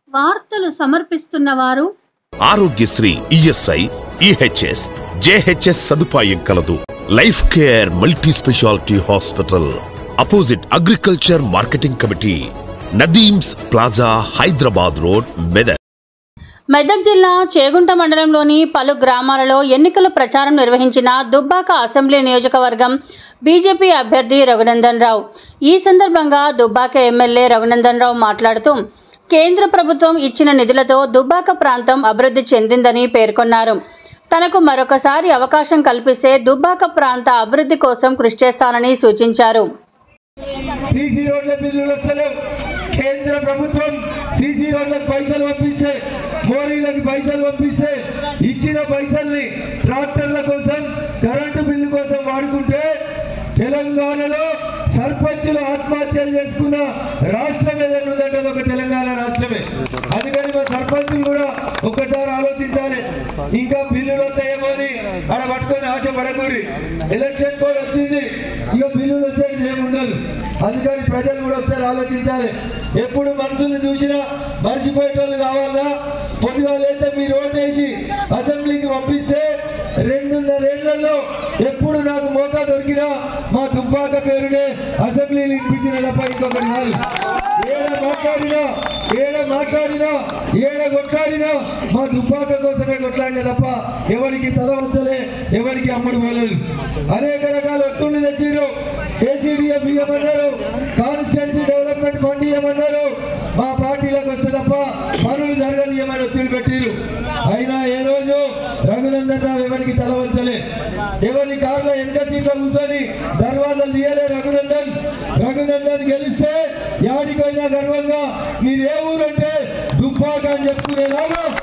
వార్తలు సమర్పిస్తున్నవారు Aarogyasri ESI EHS JHS సదుపాయం కలదు. Life care multi speciality hospital opposite agriculture marketing committee, Nadeem's plaza, Hyderabad road, Medak. Medak జిల్లా చేగుంట మండలంలోని పలు గ్రామాలలో ఎన్నికల ప్రచారం నిర్వహించిన దుబ్బాక అసెంబ్లీ నియోజకవర్గం బీజేపీ అభ్యర్థి రఘునందన్ రావు. ఈ సందర్భంగా దుబ్బాక ఎమ్మెల్యే రఘునందన్ రావు మాట్లాడుతూ కేంద్ర ప్రభుత్వం ఇచ్చిన నిధులతో దుబ్బాక ప్రాంతం అభివృద్ధి చెందిందని పేర్కొన్నారు. తనకు మరొకసారి అవకాశం కల్పిస్తే దుబ్బాక ప్రాంత అభివృద్ధి కోసం కృషి చేస్తానని సూచించారు. కేంద్ర ప్రభుత్వం సీసీ రోడ్లకు పైసలు పంపిస్తే, మోరీలకు పైసలు పంపిస్తే, ఇచ్చిన పైసల్ని ట్రాక్టర్ల కోసం, కరెంటు బిల్లు కోసం వాడుకుంటే తెలంగాణలో సర్పంచులు ఆత్మహత్యలు చేసుకున్న రాష్ట్రం ఏదైనా ఉందంటే ఒక తెలంగాణ రాష్ట్రమే. అందుకని మా సర్పంచులు కూడా ఒక్కసారి ఆలోచించాలి. ఇంకా బిల్లులు వస్తాయేమో అని అక్కడ పట్టుకొని ఆశ పడకూరి. ఎలక్షన్ కోడ్ వచ్చింది, ఇక బిల్లులు వచ్చేది ఏముండదు. అందుకని ప్రజలు కూడా ఒకసారి ఆలోచించాలి. ఎప్పుడు మనుషుల్ని చూసినా మర్చిపోయేటోళ్ళు కావాలా? పొద్దుగా లేస్తే మీరు ఓటేసి అసెంబ్లీకి పంపిస్తే 2.5 ఏళ్లలో ఎప్పుడు నాకు మోకా దొరికినా మా దుబ్బాక పేరునే అసెంబ్లీలు ఇప్పించిన తప్ప ఇంకొకటి కాదు. ఏడ మాట్లాడినా ఏడ కొట్లాడినా మా దుబ్బాక కోసమే కొట్లాడిన తప్ప ఎవరికి తల వచ్చలే, ఎవరికి అమ్ముడు పోలేదు. అనేక రకాల ఒత్తులు తెచ్చిరు. కేసీడీఎఫ్ ఇవ్వమన్నారు, కాన్స్టిట్యున్సీ డెవలప్మెంట్ ఫండ్ ఇవ్వమన్నారు. మా పార్టీలకు వస్తే తప్ప పనులు జరగనియమని ఒత్తిడి పెట్టిరు. అయినా ఏ రోజు రఘునందన్ రావు ఎవరికి తల వచ్చలే. ఎవరి కార్లో వెనక సీట్లో కూర్చొని దర్వాజాలు తీయలే. రఘునందన్ గెలిస్తే యాడికైనా గర్వంగా మీరు ఏ ఊరు అంటే దుబ్బాక అని చెప్పుకునేలాగా